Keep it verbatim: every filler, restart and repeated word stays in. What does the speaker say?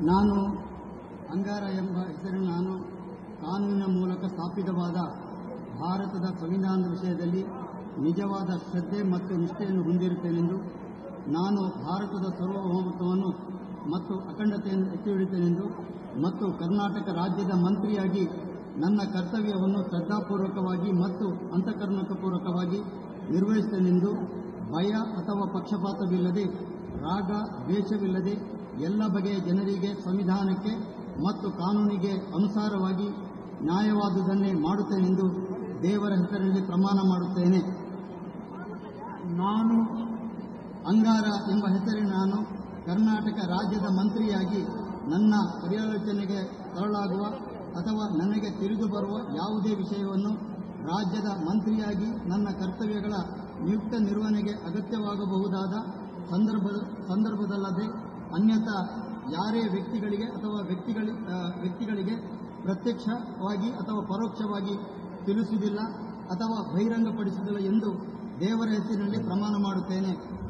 ನಾನು ಅಂಗಾರ ಎಂಬ ಹೆಸರಿನ ನಾನು ಕಾನೂನಿನ ಮೂಲಕ ಸ್ಥಾಪಿತವಾದ ಭಾರತದ ಸಂವಿಧಾನದ ವಿಷಯದಲ್ಲಿ ನಿಜವಾದ ಶ್ರದ್ಧೆ ಮತ್ತು ನಿಷ್ಠೆಯನ್ನು ಹೊಂದಿರುತ್ತೇನೆಂದು, ನಾನು ಭಾರತದ ಸಾರ್ವಭೌಮತ್ವವನ್ನು ಮತ್ತು ಅಖಂಡತೆಯನ್ನು ಎತ್ತಿ ಹಿಡಿಯುತ್ತೇನೆಂದು ಮತ್ತು ಕರ್ನಾಟಕ ರಾಜ್ಯದ ಮಂತ್ರಿಯಾಗಿ ನನ್ನ ಕರ್ತವ್ಯವನ್ನು ಶ್ರದ್ಧಾಪೂರ್ವಕವಾಗಿ ಮತ್ತು ಅಂತಃಕರಣಪೂರ್ವಕವಾಗಿ ನಿರ್ವಹಿಸುತ್ತೇನೆಂದು ಭಯ ಅಥವಾ ಪಕ್ಷಪಾತವಿಲ್ಲದೆ, ರಾಗ ದ್ವೇಷವಿಲ್ಲದೆ ಎಲ್ಲ ಬಗೆಯ ಜನರಿಗೆ ಸಂವಿಧಾನಕ್ಕೆ ಮತ್ತು ಕಾನೂನಿಗೆ ಅನುಸಾರವಾಗಿ ನ್ಯಾಯವಾದುದನ್ನೇ ಮಾಡುತ್ತೇನೆಂದು ದೇವರ ಹೆಸರಿನಲ್ಲಿ ಪ್ರಮಾಣ ಮಾಡುತ್ತೇನೆ. ನಾನು ಅಂಗಾರ ಎಂಬ ಹೆಸರಿನ ನಾನು ಕರ್ನಾಟಕ ರಾಜ್ಯದ ಮಂತ್ರಿಯಾಗಿ ನನ್ನ ಪರ್ಯಾಲೋಚನೆಗೆ ತರಲಾಗುವ ಅಥವಾ ನನಗೆ ತಿಳಿದು ಬರುವ ಯಾವುದೇ ವಿಷಯವನ್ನು ರಾಜ್ಯದ ಮಂತ್ರಿಯಾಗಿ ನನ್ನ ಕರ್ತವ್ಯಗಳ ನಿಯುಕ್ತ ನಿರ್ವಹಣೆಗೆ ಅಗತ್ಯವಾಗಬಹುದಾದ ಸಂದರ್ಭ ಸಂದರ್ಭದಲ್ಲದೆ ಅನ್ಯಥಾ ಯಾರೇ ವ್ಯಕ್ತಿಗಳಿಗೆ ಅಥವಾ ವ್ಯಕ್ತಿಗಳಿ ವ್ಯಕ್ತಿಗಳಿಗೆ ಪ್ರತ್ಯಕ್ಷವಾಗಿ ಅಥವಾ ಪರೋಕ್ಷವಾಗಿ ತಿಳಿಸುವುದಿಲ್ಲ ಅಥವಾ ಬಹಿರಂಗಪಡಿಸುವುದಿಲ್ಲ ಎಂದು ದೇವರ ಹೆಸರಿನಲ್ಲಿ ಪ್ರಮಾಣ ಮಾಡುತ್ತೇನೆ.